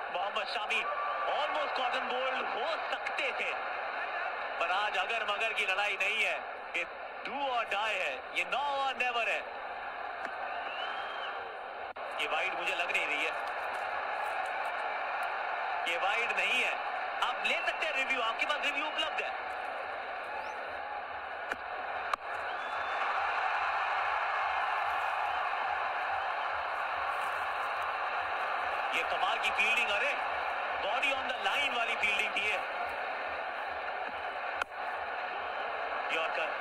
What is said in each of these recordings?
Mohammad Shami almost caught and bowled हो सकते थे, पर आज अगर मगर की लड़ाई नहीं है, ये डू और डाई है, ये नो और नेवर है। ये वाइड मुझे लग नहीं रही है, ये वाइड नहीं है। आप ले सकते हैं रिव्यू, आपके पास रिव्यू उपलब्ध है। ये कमाल की फील्डिंग, अरे बॉडी ऑन द लाइन वाली फील्डिंग थी ये। यॉर्कर,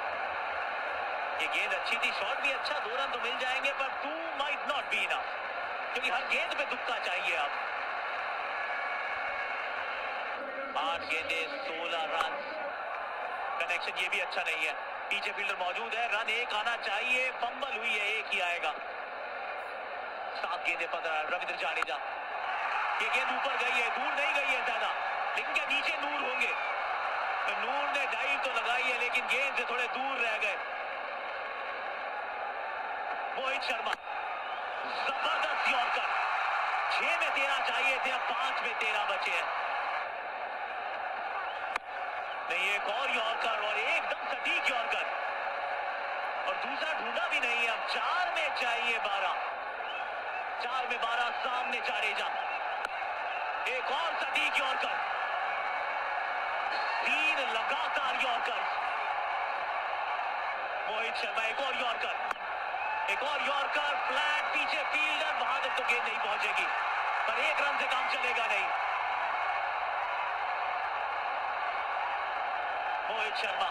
ये गेंद अच्छी थी, शॉट भी अच्छा, 2 रन तो मिल जाएंगे, पर 2 माइट नॉट बी इनफ, क्योंकि हर गेंद पे तुक्का चाहिए। अब 8 गेंदे 16 रन, कनेक्शन ये भी अच्छा नहीं है, पीछे फील्डर मौजूद है, रन 1 आना चाहिए, फंबल हुई है, 1 ही आएगा। 7 गेंदे 15, रविंद्र जाडेजा, ये गेंद ऊपर गई है, दूर नहीं गई है ज्यादा, लेकिन क्या नीचे नूर होंगे? तो नूर ने डाइव तो लगाई है, लेकिन गेंद से थोड़े दूर रह गए। मोहित शर्मा, जबरदस्त यॉर्कर, 6 में 13 चाहिए थे, अब 5 में 13 बचे हैं। नहीं, एक और यॉर्कर, और एकदम सटीक यॉर्कर, और दूसरा ढूंढा भी नहीं है। अब 4 में चाहिए 12, 4 में 12, सामने जाडेजा, एक और सटीक यॉर्कर, 3 लगातार यॉर्कर। मोहित शर्मा, एक और यॉर्कर, एक और यॉर्कर, फ्लैट, पीछे फील्डर, वहां तक तो गेंद नहीं पहुंचेगी, पर 1 रन से काम चलेगा नहीं। मोहित शर्मा,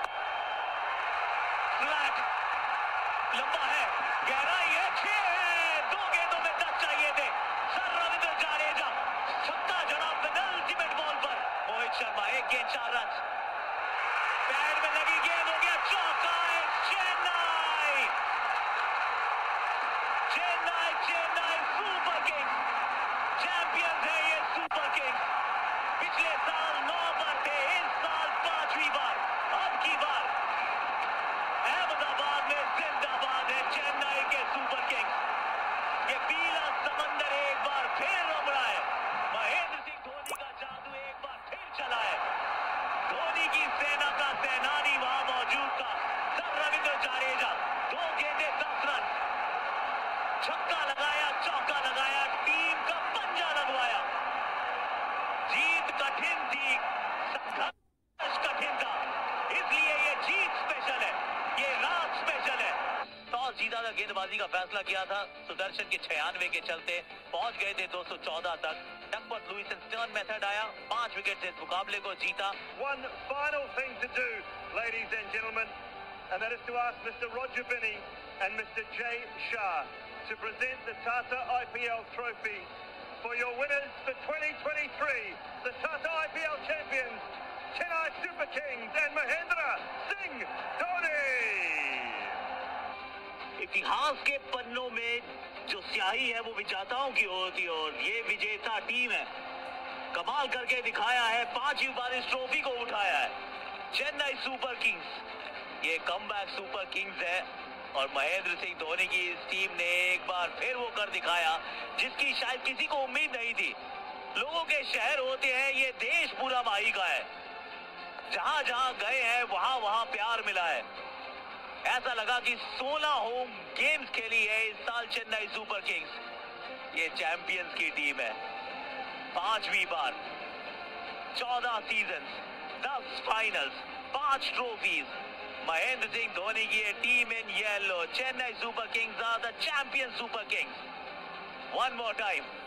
फ्लैट, लंबा है, गहराई है, 6 है, 2 गेंदों में 10 चाहिए थे। सर रविंद्र जाडेजा, छक्का जड़ा पेनल्टीमेट बॉल पर। मोहित शर्मा, 1 गेंद 4 रन, पैड में लगी गेंद, हो गया चौका। Chennai, Chennai, Chennai super kings champions है। ये सुपर किंग्स पिछले साल 9 बार थे, इस साल 5वीं बार। अब की बार अहमदाबाद में जिंदाबाद है चेन्नई के सुपर किंग्स। ये पीला समंदर एक बार फिर रमड़ा है, महेंद्र सिंह धोनी का जादू एक बार फिर चला है। धोनी की सेना का सेनानी वहां मौजूद था, सर रविंद्र जाडेजा, 2 गेंदे 10 रन, छक्का लगाया, चौका लगाया, टीम का पंजा लगवाया। जीत कठिन थी, संघर्ष कठिन था, इसलिए ये जीत स्पेशल है, ये रात स्पेशल है। टॉस जीता था, गेंदबाजी का फैसला किया था, सुदर्शन के 96 के चलते पहुंच गए थे 214 तक। Duckworth Lewis and Stern method आया, 5 विकेट से इस मुकाबले को जीता। One final thing to do, ladies and gentlemen, and that is to ask Mr. Roger Binny and Mr. Jay Shah to present the Tata IPL trophy for your winners for 2023, the Tata IPL champions, Chennai Super Kings and Mahendra Singh Dhoni। इतिहास के पन्नों में जो स्याही है वो विजेताओं की होती है, और ये विजेता टीम है, कमाल करके दिखाया है, 5वीं बार इस ट्रॉफी को उठाया है चेन्नई सुपर किंग्स। ये कमबैक सुपर किंग्स है, और महेंद्र सिंह धोनी की इस टीम ने एक बार फिर वो कर दिखाया जिसकी शायद किसी को उम्मीद नहीं थी। लोगों के शहर होते हैं, ये देश पूरा माही का है, जहां जहां गए हैं वहां वहां प्यार मिला है। ऐसा लगा कि 16 होम गेम्स खेली है इस साल चेन्नई सुपर किंग्स। ये चैंपियंस की टीम है, 5वीं बार, 14 season, 10 finals, 5 trophies. Mahendra Singh Dhoni की ये team in yellow, Chennai super kings are the champion super kings. One more time.